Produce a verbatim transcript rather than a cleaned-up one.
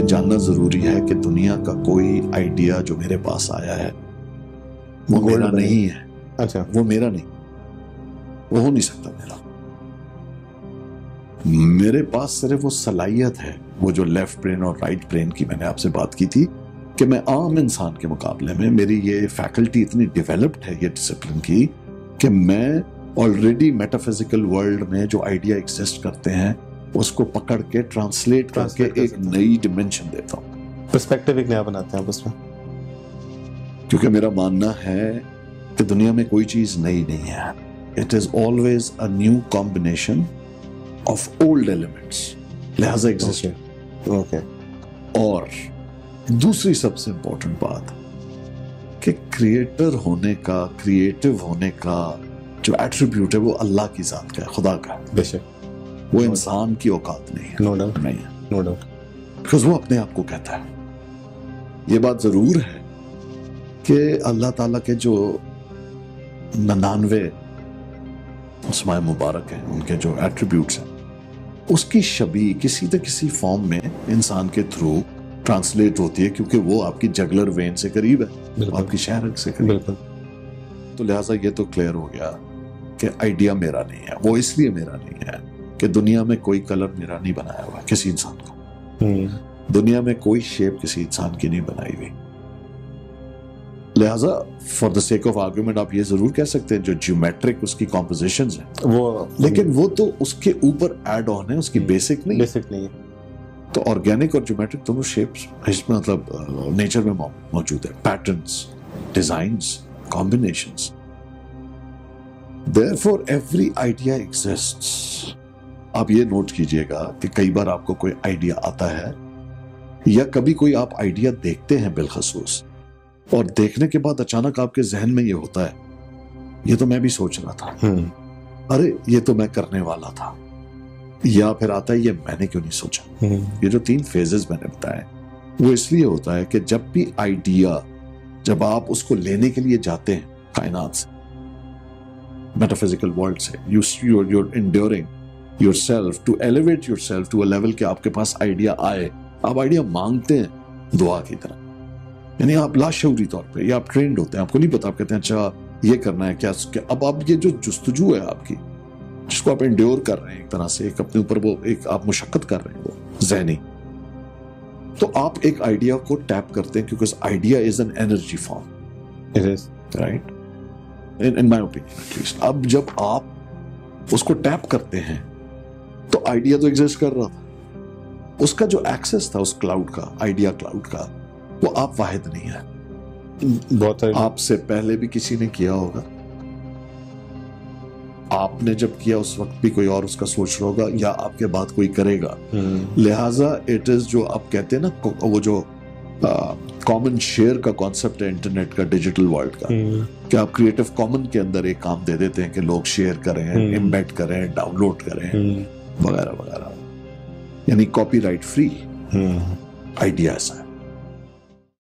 یہ جاننا ضروری ہے کہ دنیا کا کوئی آئیڈیا جو میرے پاس آیا ہے وہ میرا نہیں ہے. اچھا وہ میرا نہیں, وہ ہو نہیں سکتا میرا. میرے پاس صرف وہ صلاحیت ہے, وہ جو لیفٹ برین اور رائٹ برین کی میں نے آپ سے بات کی تھی, کہ میں عام انسان کے مقابلے میں میری یہ فیکلٹی اتنی ڈیولپڈ ہے یہ ڈسپلن کی کہ میں آلریڈی میٹافزیکل ورلڈ میں جو آئیڈیا ایگزسٹ کرتے ہیں اس کو پکڑ کے ٹرانسلیٹ کر کے ایک نئی ڈیمینشن دیتا ہوں, پرسپیکٹیو ایک نیا بناتے ہیں آپ اس میں. کیونکہ میرا ماننا ہے کہ دنیا میں کوئی چیز نئی نہیں ہے. It is always a new combination of old elements, لہذا ایگزسٹ. اوکے. اور دوسری سب سے امپورٹنٹ بات کہ کریٹر ہونے کا, کریٹو ہونے کا جو ایٹریبیوٹ ہے وہ اللہ کی ذات کا ہے, خدا کا ہے. بے شک. وہ انسان کی اوقات نہیں ہے. No doubt. نہیں ہے. No doubt. بیکاز وہ اپنے آپ کو کہتا ہے. یہ بات ضرور ہے کہ اللہ تعالیٰ کے جو ننانوے اسماء مبارک ہیں, ان کے جو ایٹریبیوٹس ہیں, اس کی شبیہ کسی نہ کسی فارم میں انسان کے تھرو ٹرانسلیٹ ہوتی ہے, کیونکہ وہ آپ کی جگلر وین سے قریب ہے, آپ کی شہر سے قریب. بالکل. تو لہٰذا یہ تو کلیئر ہو گیا کہ آئیڈیا میرا نہیں ہے. وہ اس لیے میرا نہیں ہے کہ دنیا میں کوئی کلر میرا نہیں بنایا ہوا کسی انسان کو, دنیا میں کوئی شیپ کسی انسان کی نہیں بنائی ہوئی. لہٰذا for the sake of argument آپ یہ ضرور کہہ سکتے ہیں جو جیومیٹرک اس کی کمپوزیشنز ہیں وہ, لیکن وہ تو اس کے اوپر ایڈ آن ہے, اس کی بیسک نہیں. بیسک نہیں. تو آرگینک اور جیومیٹرک دونوں شیپس اس میں مطلب نیچر میں موجود ہے, patterns, designs, combinations. Therefore, every idea exists. آپ یہ نوٹ کیجئے گا کہ کئی بار آپ کو کوئی آئیڈیا آتا ہے یا کبھی کوئی آپ آئیڈیا دیکھتے ہیں بالخصوص, اور دیکھنے کے بعد اچانک آپ کے ذہن میں یہ ہوتا ہے یہ تو میں بھی سوچ رہا تھا, ارے یہ تو میں کرنے والا تھا, یا پھر آتا ہے یہ میں نے کیوں نہیں سوچا. یہ جو تین فیزز میں نے بتائے وہ اس لیے ہوتا ہے کہ جب بھی آئیڈیا, جب آپ اس کو لینے کے لیے جاتے ہیں کائنات سے, میٹافزیکل ورلڈ سے, you're, you're enduring yourself to elevate yourself to a level کہ آپ کے پاس آئیڈیا آئے, آپ آئیڈیا مانگتے ہیں دعا کی طرح, یعنی آپ لاشعوری طور پہ, یا آپ ٹرینڈ ہوتے ہیں, آپ کو نہیں پتا, آپ کہتے ہیں اچھا یہ کرنا ہے کیا. اب آپ یہ جو جستجو ہے آپ کی, جس کو آپ انڈیور کر رہے ہیں ایک طرح سے, ایک اپنے اوپر وہ ایک آپ مشقت کر رہے ہیں وہ ذہنی, تو آپ ایک آئیڈیا کو ٹیپ کرتے ہیں کیونکہ idea is an energy form. It is. Right? In, in my opinion at least. اب جب آپ اس کو ٹیپ کرتے ہیں تو آئیڈیا تو ایگزسٹ کر رہا تھا, اس کا جو ایکسس تھا اس کلاؤڈ کا, آئیڈیا کلاؤڈ کا, وہ آپ واحد نہیں ہے. بہت آپ سے پہلے بھی کسی نے کیا ہوگا, آپ نے جب کیا اس وقت بھی کوئی اور اس کا سوچ رہا ہوگا, یا آپ کے بعد کوئی کرے گا. لہٰذا اٹ از جو آپ کہتے ہیں نا, وہ جو کامن شیئر کا کانسیپٹ ہے انٹرنیٹ کا, ڈیجیٹل ورلڈ کا, کہ آپ کریٹو کامن کے اندر ایک کام دے دیتے ہیں کہ لوگ شیئر کریں, امبیڈ کریں, ڈاؤن لوڈ کریں وغیرہ وغیرہ, یعنی کاپی رائٹ فری آئیڈیا ایسا ہے.